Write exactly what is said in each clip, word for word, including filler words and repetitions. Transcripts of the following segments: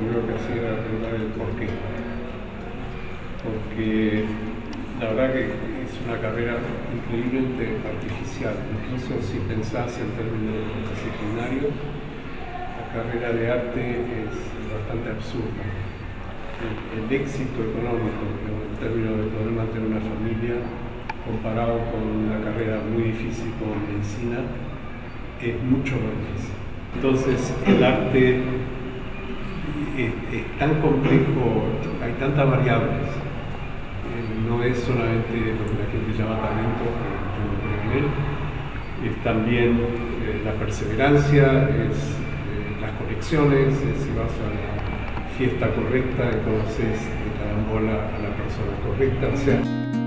primero que hacía era preguntar el por qué. Porque la verdad que es una carrera increíblemente artificial. Incluso si pensás en términos disciplinarios, la carrera de arte es bastante absurda. El, el éxito económico en términos de poder mantener una familia, comparado con una carrera muy difícil como medicina, es mucho más difícil. Entonces el arte es, es tan complejo, hay tantas variables. No es solamente lo que la gente llama talento, que yo creo en él, es también eh, la perseverancia, es eh, las conexiones, es si vas a la fiesta correcta y conoces de carambola a la persona correcta. O sea,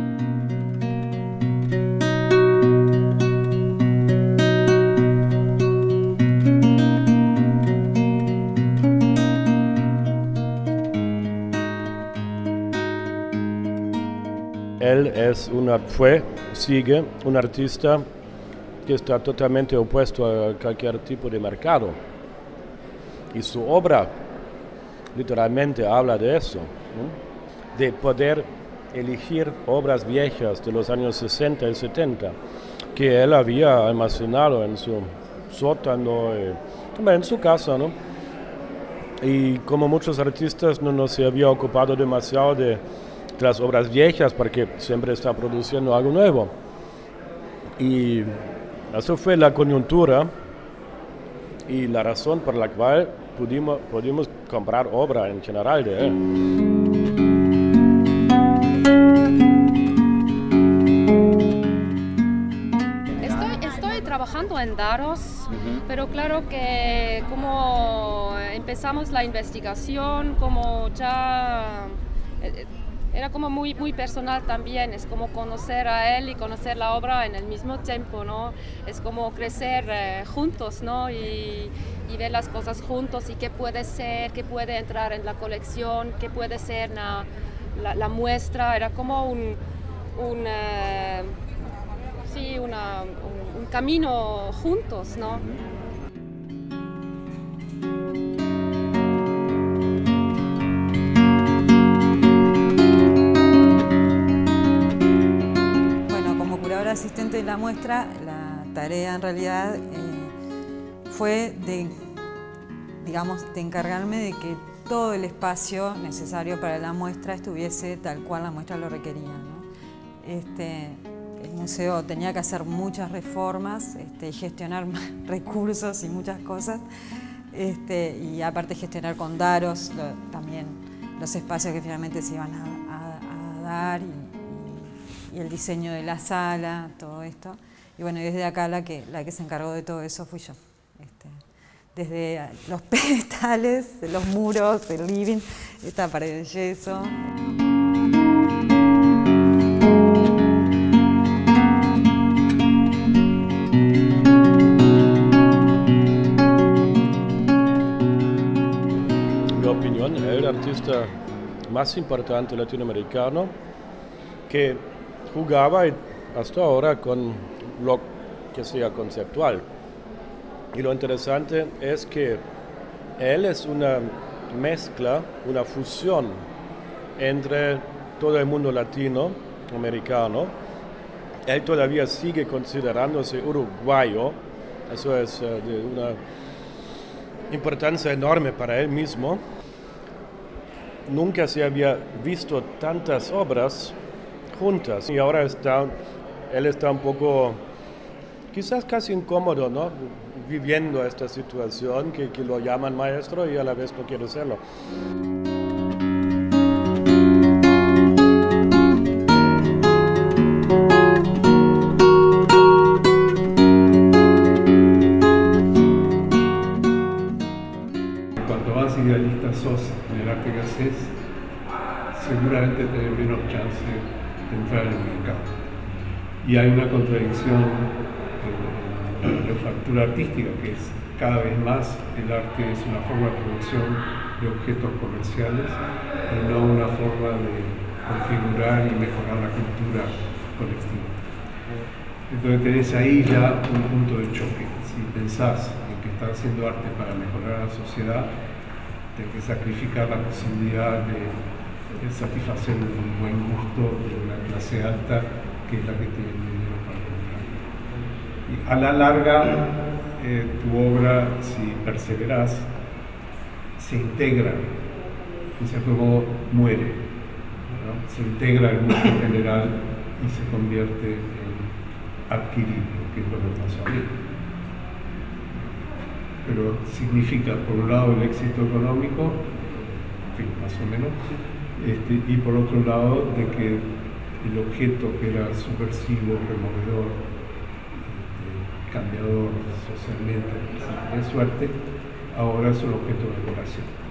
Él es una, fue, sigue, un artista que está totalmente opuesto a cualquier tipo de mercado. Y su obra literalmente habla de eso, ¿no? De poder elegir obras viejas de los años sesenta y setenta que él había almacenado en su sótano, eh, en su casa, ¿no? Y como muchos artistas no, no se había ocupado demasiado de las obras viejas porque siempre está produciendo algo nuevo. Y eso fue la coyuntura y la razón por la cual pudimos, pudimos comprar obra en general de él. Estoy, estoy trabajando en daros, uh-huh. Pero claro que como empezamos la investigación, como ya... Eh, Era como muy, muy personal también, es como conocer a él y conocer la obra en el mismo tiempo, ¿no? Es como crecer eh, juntos, ¿no? Y, y ver las cosas juntos y qué puede ser, qué puede entrar en la colección, qué puede ser la, la, la muestra. Era como un, un, eh, sí, una, un, un camino juntos, ¿no? Asistente de la muestra, la tarea en realidad eh, fue de, digamos, de encargarme de que todo el espacio necesario para la muestra estuviese tal cual la muestra lo requería, ¿no? Este, el museo tenía que hacer muchas reformas este, y gestionar recursos y muchas cosas, este, y aparte gestionar con daros lo, también los espacios que finalmente se iban a, a, a dar y, y el diseño de la sala, todo esto. Y bueno, desde acá la que, la que se encargó de todo eso fui yo. Este, desde los pedestales, los muros, el living, esta pared de yeso. En mi opinión, el artista más importante latinoamericano que jugaba hasta ahora con lo que sea conceptual. Y lo interesante es que él es una mezcla, una fusión entre todo el mundo latinoamericano. Él todavía sigue considerándose uruguayo, eso es uh, de una importancia enorme para él mismo. Nunca se había visto tantas obras juntas y ahora está, él está un poco, quizás casi incómodo, ¿no? Viviendo esta situación que, que lo llaman maestro y a la vez no quiere serlo. Cuanto más idealista sos en el arte que haces, seguramente tenés menos chance de entrar en el mercado. Y hay una contradicción en la factura artística, que es cada vez más el arte es una forma de producción de objetos comerciales y no una forma de configurar y mejorar la cultura colectiva. Entonces tenés ahí ya un punto de choque. Si pensás en que estás haciendo arte para mejorar la sociedad, de que sacrificar la posibilidad de, de satisfacer un buen gusto de una clase alta, que es la que tiene dinero para comprar. Y a la larga, eh, tu obra, si perseveras, se integra, en cierto modo muere, ¿no? Se integra al mundo general y se convierte en adquirible, que es lo que pasó a mí. Pero significa, por un lado, el éxito económico, en fin, más o menos, este, y por otro lado, de que el objeto que era subversivo, removedor, este, cambiador socialmente, de suerte, ahora es un objeto de decoración.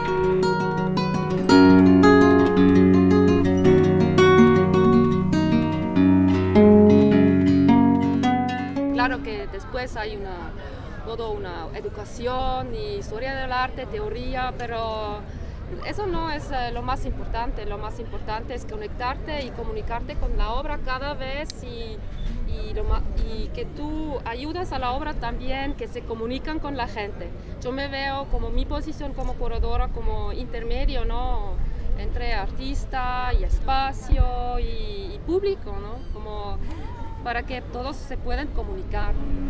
Claro que después hay una, toda una educación y historia del arte, teoría, pero eso no es eh, lo más importante. Lo más importante es conectarte y comunicarte con la obra cada vez y, y, lo y que tú ayudas a la obra también, que se comunican con la gente. Yo me veo como mi posición como curadora, como intermedio, ¿no? Entre artista y espacio y, y público, ¿no? Como para que todos se puedan comunicar.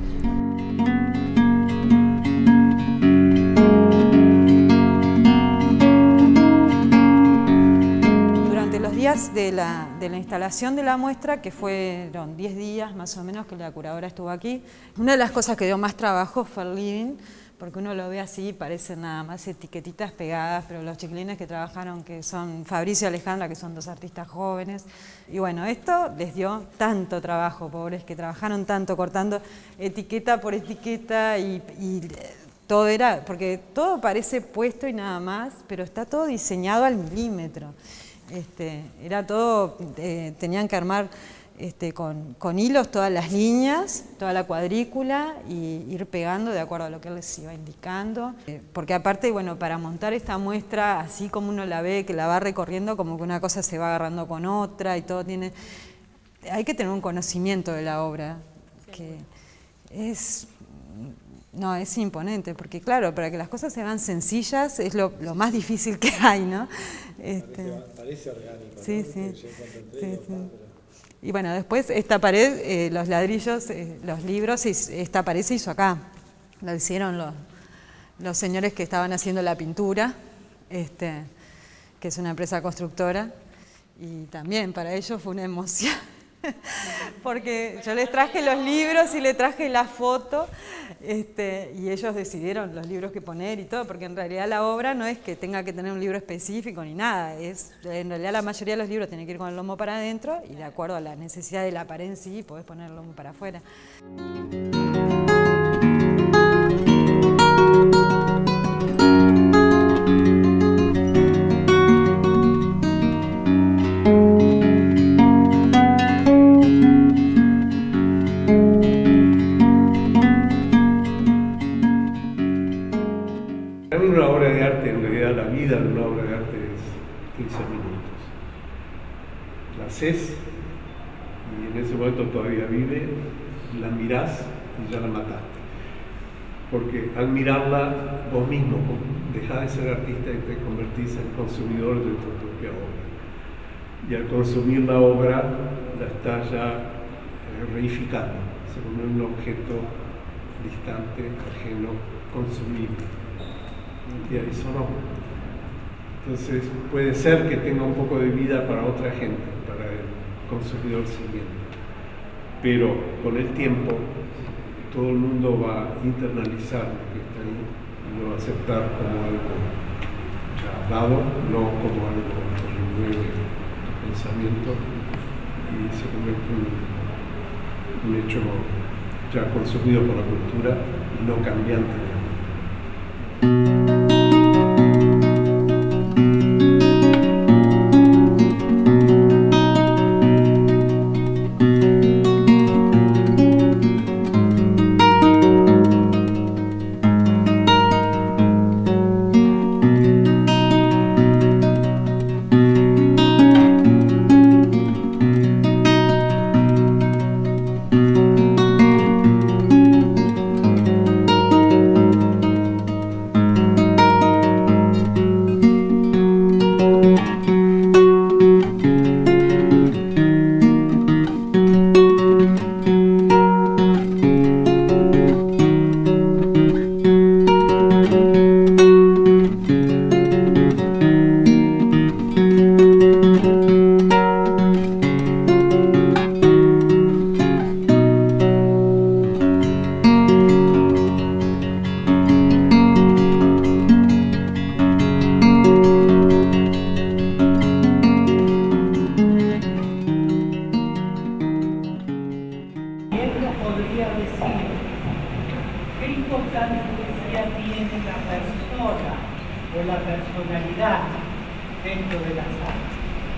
Durante los días de la, de la instalación de la muestra, que fueron diez días más o menos que la curadora estuvo aquí, una de las cosas que dio más trabajo fue el living, porque uno lo ve así, parecen nada más etiquetitas pegadas, pero los chiquilines que trabajaron, que son Fabricio y Alejandra, que son dos artistas jóvenes, y bueno, esto les dio tanto trabajo, pobres, que trabajaron tanto, cortando etiqueta por etiqueta, y, y todo era, porque todo parece puesto y nada más, pero está todo diseñado al milímetro. Este, era todo, eh, tenían que armar Este, con, con hilos todas las líneas, toda la cuadrícula y ir pegando de acuerdo a lo que él les iba indicando. Eh, porque aparte, bueno, para montar esta muestra, así como uno la ve, que la va recorriendo, como que una cosa se va agarrando con otra y todo tiene... Hay que tener un conocimiento de la obra, que es... No, es imponente, porque claro, para que las cosas se hagan sencillas es lo, lo más difícil que hay, ¿no? Este, parece, parece orgánico, sí, ¿no? Sí, Yo cuando entré, sí, digo, sí. "Ah, pero..." Y bueno, después esta pared, eh, los ladrillos, eh, los libros, esta pared se hizo acá. Lo hicieron los, los señores que estaban haciendo la pintura, este, que es una empresa constructora. Y también para ellos fue una emoción. Porque yo les traje los libros y les traje la foto, este, y ellos decidieron los libros que poner y todo, porque en realidad la obra no es que tenga que tener un libro específico ni nada, es, en realidad la mayoría de los libros tienen que ir con el lomo para adentro y de acuerdo a la necesidad de la pared en sí podés poner el lomo para afuera. Una obra de arte, en realidad la vida de una obra de arte es quince minutos. La haces y en ese momento todavía vive, la mirás y ya la mataste. Porque al mirarla vos mismo dejás de ser artista y te convertís en consumidor de tu propia obra. Y al consumir la obra la estás ya eh, reificando, se vuelve un objeto distante, ajeno, consumible. Y ahí sonó. Entonces puede ser que tenga un poco de vida para otra gente, para el consumidor siguiente, pero con el tiempo todo el mundo va a internalizar lo que está ahí y lo va a aceptar como algo ya dado, no como algo que renueve tu pensamiento y se convierte en un hecho ya consumido por la cultura y no cambiante. actividad dentro de la sala?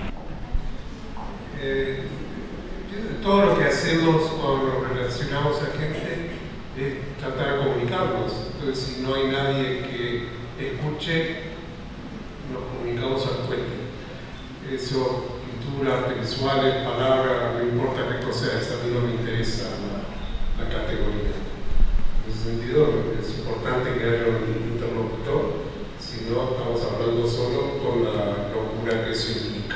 Eh, todo lo que hacemos cuando nos relacionamos a gente es tratar de comunicarnos. Entonces, si no hay nadie que escuche, nos comunicamos al puente. Eso, pintura, artes visuales, palabras, no importa qué cosa es, a mí no me interesa la, la categoría. En ese sentido, es importante que haya un interlocutor, si no estamos hablando solo con la locura que eso implica.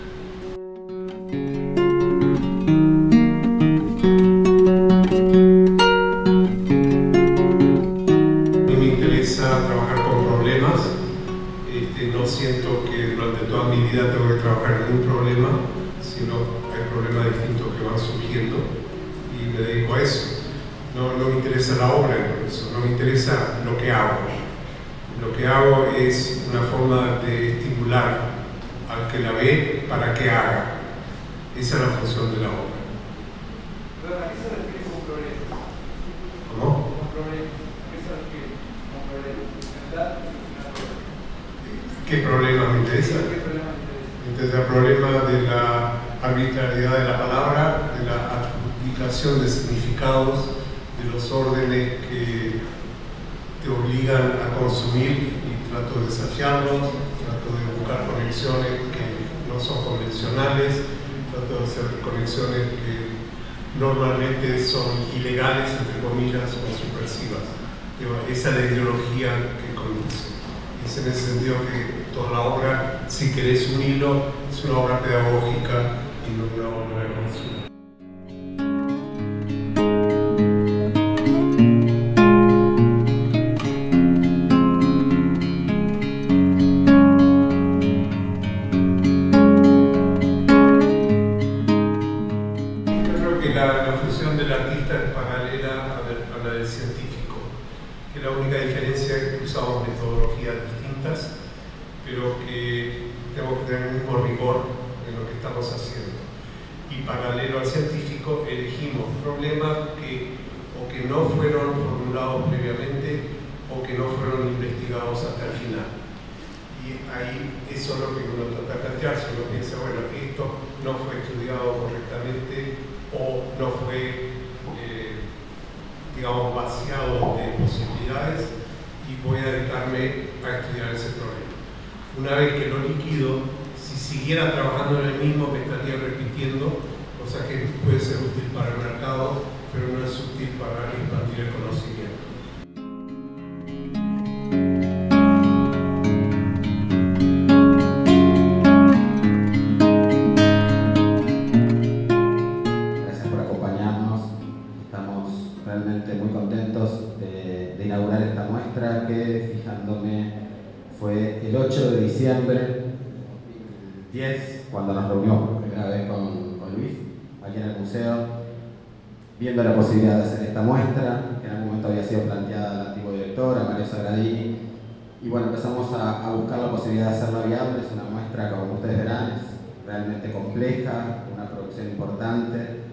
No siento que durante toda mi vida tengo que trabajar en un problema, sino hay problemas distintos que van surgiendo y me dedico a eso. No, no me interesa la obra, eso, no me interesa lo que hago. Lo que hago es una forma de estimular al que la ve para que haga. Esa es la función de la obra. ¿A qué se refiere con problema? ¿Cómo? Con problema. ¿A qué se refiere con problema? ¿Verdad? ¿Qué problema me interesa? ¿Qué problema me interesa? Entonces, el problema de la arbitrariedad de la palabra, de la adjudicación de significados, de los órdenes que te obligan a consumir, y trato de desafiarlos, trato de buscar conexiones que no son convencionales, trato de hacer conexiones que normalmente son ilegales, entre comillas, o subversivas. Esa es la ideología que conduce. Es en ese sentido que toda la obra, si querés un hilo, es una obra pedagógica y no una obra de consumo. Yo creo que la, la función del artista es paralela a, a la del científico, que la única diferencia es que usamos metodologías distintas, pero que tenemos que tener el mismo rigor en lo que estamos haciendo. Y paralelo al científico, elegimos problemas que o que no fueron formulados previamente o que no fueron investigados hasta el final. Y ahí eso es lo que uno trata de plantearse. Uno piensa, bueno, esto no fue estudiado correctamente o no fue, eh, digamos, vaciado de posibilidades, y voy a dedicarme a estudiar ese problema. Una vez que lo liquido, si siguiera trabajando en el mismo, me estaría repitiendo, cosa que puede ser útil para el mercado, pero no es útil para expandir el conocimiento. Gracias por acompañarnos. Estamos realmente muy contentos de, de inaugurar esta muestra que, fijándome, fue el ocho de diciembre de dos mil diez, cuando nos reunimos por primera vez con, con Luis, aquí en el museo, viendo la posibilidad de hacer esta muestra, que en algún momento había sido planteada a la antigua directora, María Sagradini, y bueno, empezamos a, a buscar la posibilidad de hacerla viable. Es una muestra, como ustedes verán, es realmente compleja, una producción importante.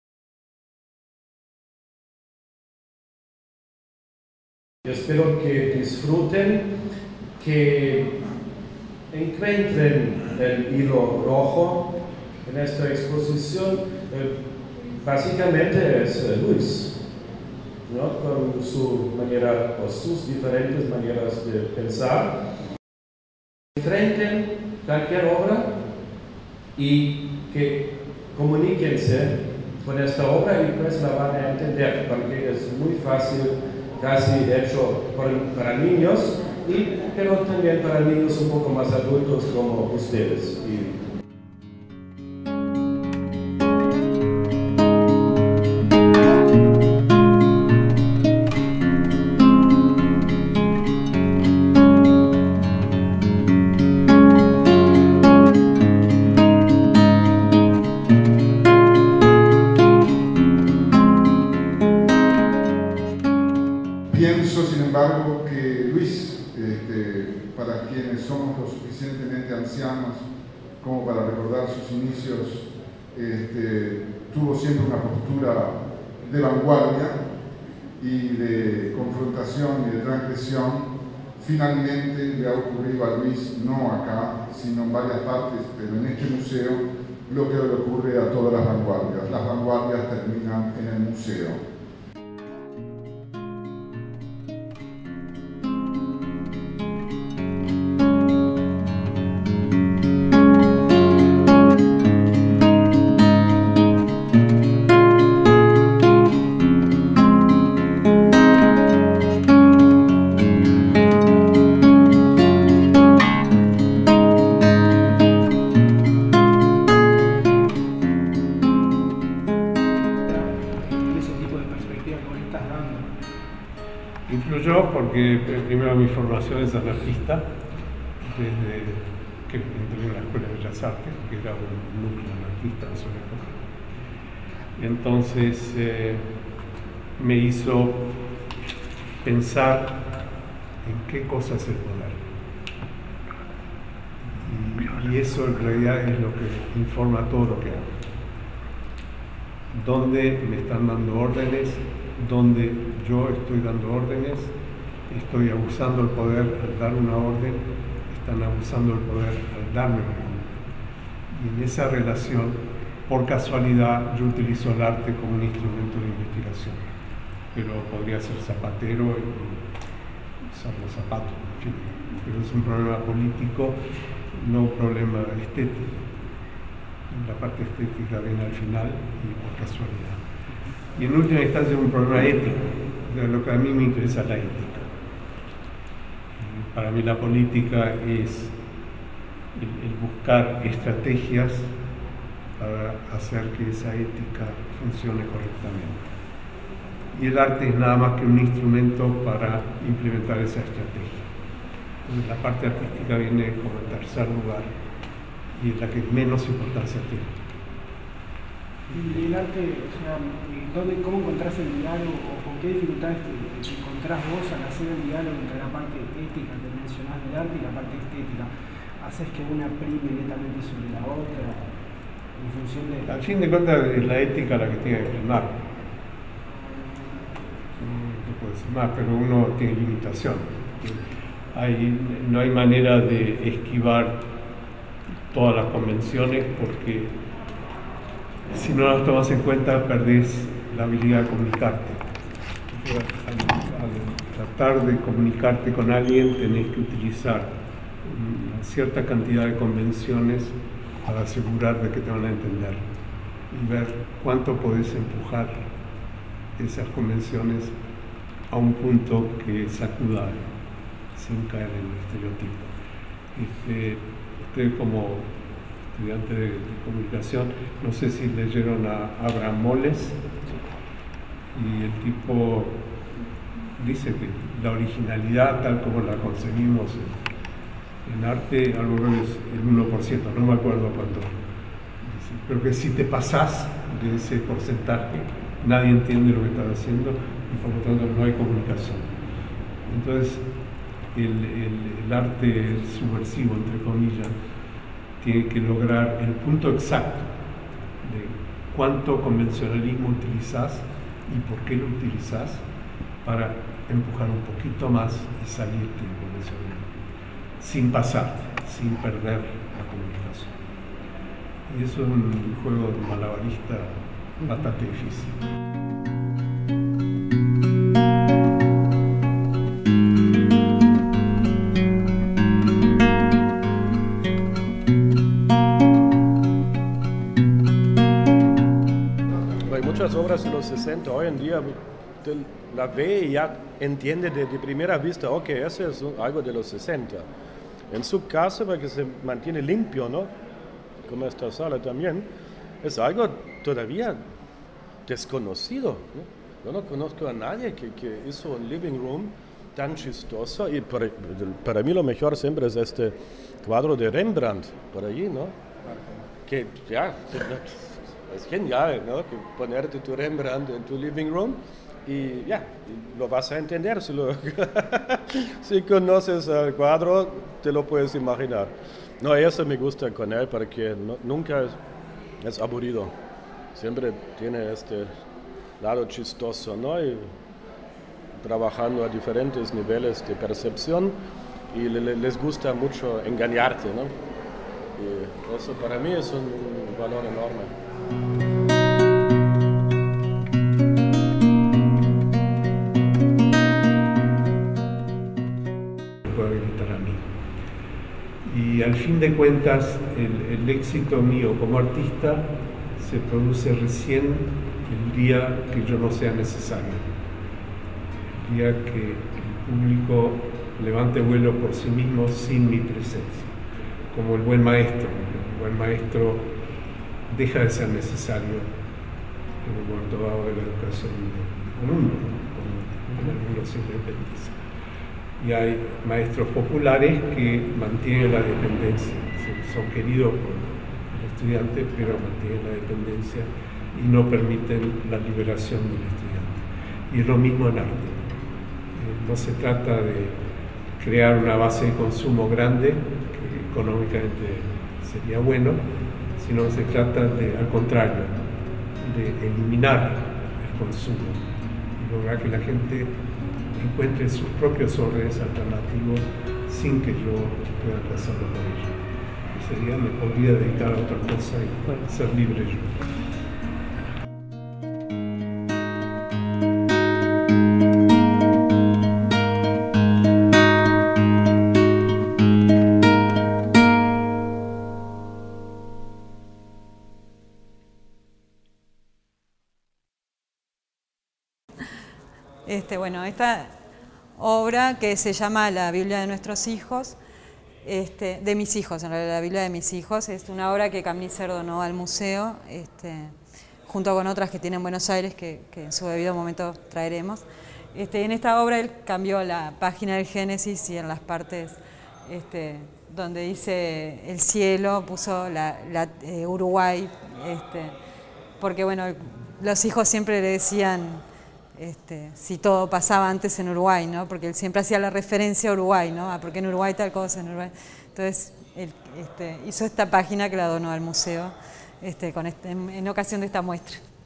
Espero que disfruten, que encuentren el hilo rojo en esta exposición. Eh, básicamente es eh, Luis, ¿no? Con su manera o sus diferentes maneras de pensar. Enfrenten cualquier obra y que comuníquense con esta obra y pues la van a entender, porque es muy fácil, casi hecho por, para niños, y, pero también para niños un poco más adultos como ustedes. Y, Pienso, sin embargo, que Luis, este, para quienes somos lo suficientemente ancianos como para recordar sus inicios, este, tuvo siempre una postura de vanguardia y de confrontación y de transgresión finalmente le ha ocurrido a Luis, no acá, sino en varias partes, pero en este museo, lo que le ocurre a todas las vanguardias. Las vanguardias terminan en el museo. Influyó porque primero mi formación es anarquista, desde que entré en la Escuela de Bellas Artes, que era un núcleo anarquista en su época. Entonces eh, me hizo pensar en qué cosa es el poder. Y, y eso en realidad es lo que informa todo lo que hago. Dónde me están dando órdenes, donde yo estoy dando órdenes, estoy abusando del poder al dar una orden, están abusando del poder al darme una orden. Y en esa relación, por casualidad, yo utilizo el arte como un instrumento de investigación, pero podría ser zapatero y usar los zapatos, en fin. Pero es un problema político, no un problema estético. La parte estética viene al final y por casualidad. Y en última instancia es un problema ético, de lo que a mí me interesa la ética. Para mí la política es el, el buscar estrategias para hacer que esa ética funcione correctamente. Y el arte es nada más que un instrumento para implementar esa estrategia. Entonces la parte artística viene como en tercer lugar y es la que menos importancia tiene. Y el arte, o sea, ¿dónde, ¿cómo encontrás el diálogo o con qué dificultades te, te encontrás vos al hacer el diálogo entre la parte ética que mencionás del arte y la parte estética? ¿Haces que una prime netamente sobre la otra en función de...? Al fin de cuentas es la ética la que tiene que primar. No puedo decir más, pero uno tiene limitación. Hay, no hay manera de esquivar todas las convenciones porque si no las tomas en cuenta, perdés la habilidad de comunicarte. Al, al tratar de comunicarte con alguien, tenés que utilizar una cierta cantidad de convenciones para asegurar de que te van a entender y ver cuánto podés empujar esas convenciones a un punto que sacuda sin caer en el estereotipo. Este, usted como estudiante de, de comunicación, no sé si leyeron a Abraham Moles, y el tipo dice que la originalidad tal como la concebimos en, en arte, algo es el uno por ciento, no me acuerdo cuánto, dice, pero que si te pasás de ese porcentaje, nadie entiende lo que estás haciendo y por lo tanto no hay comunicación. Entonces, el, el, el arte subversivo, entre comillas, tiene que lograr el punto exacto de cuánto convencionalismo utilizás y por qué lo utilizás para empujar un poquito más y salirte del convencionalismo, sin pasarte, sin perder la comunicación. Y eso es un juego malabarista bastante difícil. Muchas obras de los sesenta, hoy en día te la ve y ya entiende de, de primera vista, ok, eso es algo de los sesenta. En su caso, porque se mantiene limpio, ¿no? Como esta sala también, es algo todavía desconocido, ¿no? Yo no conozco a nadie que, que hizo un living room tan chistoso y para, para mí lo mejor siempre es este cuadro de Rembrandt, por allí, ¿no? Que ya... Es genial, ¿no? Que ponerte tu Rembrandt en tu living room y ya, lo vas a entender. Si, lo si conoces el cuadro, te lo puedes imaginar. No, eso me gusta con él porque no, nunca es, es aburrido. Siempre tiene este lado chistoso, ¿no? Y trabajando a diferentes niveles de percepción y le, les gusta mucho engañarte, ¿no? Y eso para mí es un, un valor enorme. Y al fin de cuentas, el, el éxito mío como artista se produce recién el día que yo no sea necesario. El día que el público levante vuelo por sí mismo sin mi presencia. Como el buen maestro. El buen maestro deja de ser necesario en un momento dado de la educación del mundo, como el mundo se independiza. Y hay maestros populares que mantienen la dependencia, son queridos por el estudiante, pero mantienen la dependencia y no permiten la liberación del estudiante. Y es lo mismo en arte. Eh, no se trata de crear una base de consumo grande, que económicamente sería bueno, sino que se trata de, al contrario, de eliminar el consumo y lograr que la gente encuentre sus propios órdenes alternativos sin que yo pueda pasarlo por ellos. Y sería, me podría dedicar a otra cosa y ser libre yo. Este, bueno, esta obra que se llama La Biblia de nuestros hijos, este, de mis hijos, en realidad la Biblia de mis hijos, es una obra que Camíser donó al museo, este, junto con otras que tiene en Buenos Aires, que, que en su debido momento traeremos. Este, en esta obra él cambió la página del Génesis y en las partes este, donde dice el cielo puso la, la, eh, Uruguay, este, porque bueno, los hijos siempre le decían Este, si todo pasaba antes en Uruguay, ¿no? Porque él siempre hacía la referencia a Uruguay, ¿no? Ah, porque en Uruguay tal cosa, en Uruguay. Entonces, él este, hizo esta página que la donó al museo este, con este, en, en ocasión de esta muestra.